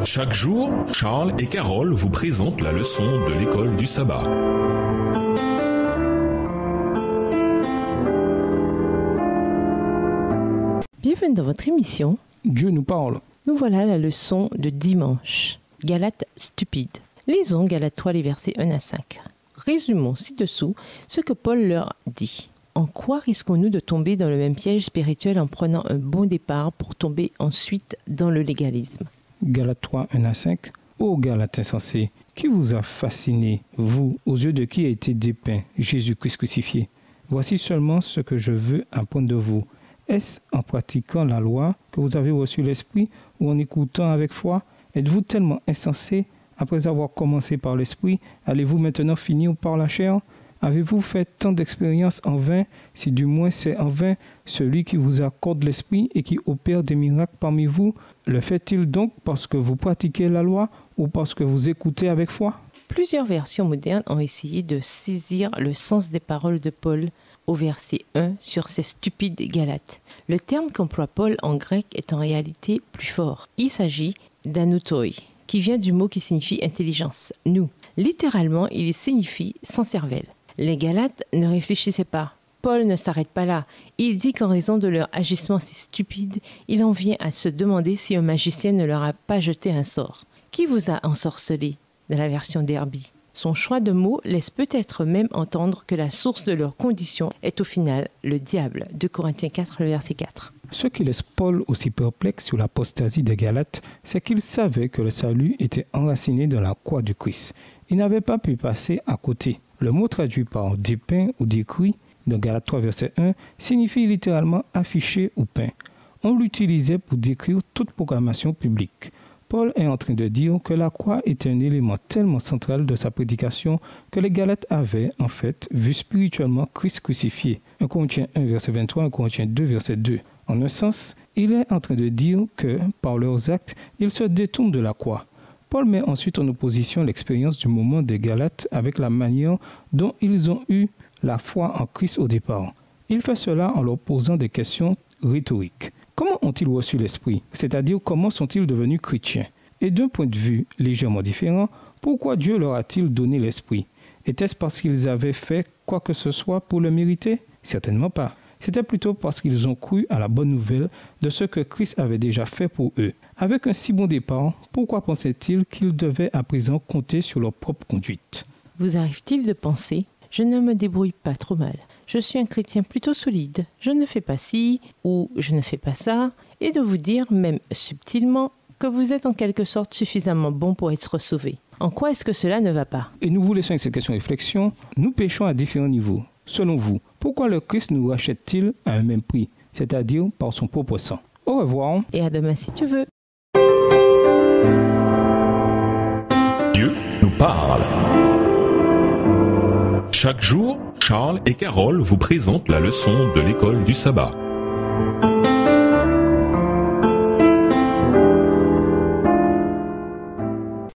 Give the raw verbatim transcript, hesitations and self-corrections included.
Chaque jour, Charles et Carole vous présentent la leçon de l'école du sabbat. Bienvenue dans votre émission. Dieu nous parle. Nous voilà à la leçon de dimanche. Galates stupides. Lisons Galates trois, les versets un à cinq. Résumons ci-dessous ce que Paul leur dit. En quoi risquons-nous de tomber dans le même piège spirituel en prenant un bon départ pour tomber ensuite dans le légalisme? Galates trois, un à cinq. Ô Galates insensés, qui vous a fasciné, vous, aux yeux de qui a été dépeint Jésus-Christ crucifié? Voici seulement ce que je veux apprendre de vous. Est-ce en pratiquant la loi que vous avez reçu l'Esprit ou en écoutant avec foi? Êtes-vous tellement insensés? Après avoir commencé par l'Esprit, allez-vous maintenant finir par la chair? Avez-vous fait tant d'expériences en vain, si du moins c'est en vain celui qui vous accorde l'Esprit et qui opère des miracles parmi vous? Le fait-il donc parce que vous pratiquez la loi ou parce que vous écoutez avec foi? Plusieurs versions modernes ont essayé de saisir le sens des paroles de Paul au verset un sur ces stupides Galates. Le terme qu'emploie Paul en grec est en réalité plus fort. Il s'agit d'anoutoi, qui vient du mot qui signifie intelligence, nous. Littéralement, il signifie sans cervelle. Les Galates ne réfléchissaient pas. Paul ne s'arrête pas là. Il dit qu'en raison de leur agissement si stupide, il en vient à se demander si un magicien ne leur a pas jeté un sort. Qui vous a ensorcelé? Dans la version d'Herbie. Son choix de mots laisse peut-être même entendre que la source de leur condition est au final le diable. deux Corinthiens quatre, le verset quatre. Ce qui laisse Paul aussi perplexe sur l'apostasie des Galates, c'est qu'il savait que le salut était enraciné dans la croix du Christ. Il n'avait pas pu passer à côté. Le mot traduit par dépeint ou décrit dans Galates trois, verset un, signifie littéralement affiché ou peint. On l'utilisait pour décrire toute proclamation publique. Paul est en train de dire que la croix est un élément tellement central de sa prédication que les Galates avaient, en fait, vu spirituellement Christ crucifié. un Corinthiens un, verset vingt-trois, un Corinthiens deux, verset deux. En un sens, il est en train de dire que, par leurs actes, ils se détournent de la croix. Paul met ensuite en opposition l'expérience du moment des Galates avec la manière dont ils ont eu la foi en Christ au départ. Il fait cela en leur posant des questions rhétoriques. Comment ont-ils reçu l'Esprit? C'est-à-dire, comment sont-ils devenus chrétiens? Et d'un point de vue légèrement différent, pourquoi Dieu leur a-t-il donné l'Esprit? Était-ce parce qu'ils avaient fait quoi que ce soit pour le mériter? Certainement pas. C'était plutôt parce qu'ils ont cru à la bonne nouvelle de ce que Christ avait déjà fait pour eux. Avec un si bon départ, pourquoi pensaient-ils qu'ils devaient à présent compter sur leur propre conduite? Vous arrive-t-il de penser « Je ne me débrouille pas trop mal. Je suis un chrétien plutôt solide. Je ne fais pas ci ou je ne fais pas ça. » Et de vous dire, même subtilement, que vous êtes en quelque sorte suffisamment bon pour être sauvé. En quoi est-ce que cela ne va pas? Et nous vous laissons avec cette question réflexion. Nous péchons à différents niveaux. Selon vous, pourquoi le Christ nous rachète-t-il à un même prix, c'est-à-dire par son propre sang? Au revoir. Et à demain si tu veux. Dieu nous parle. Chaque jour, Charles et Carole vous présentent la leçon de l'école du sabbat.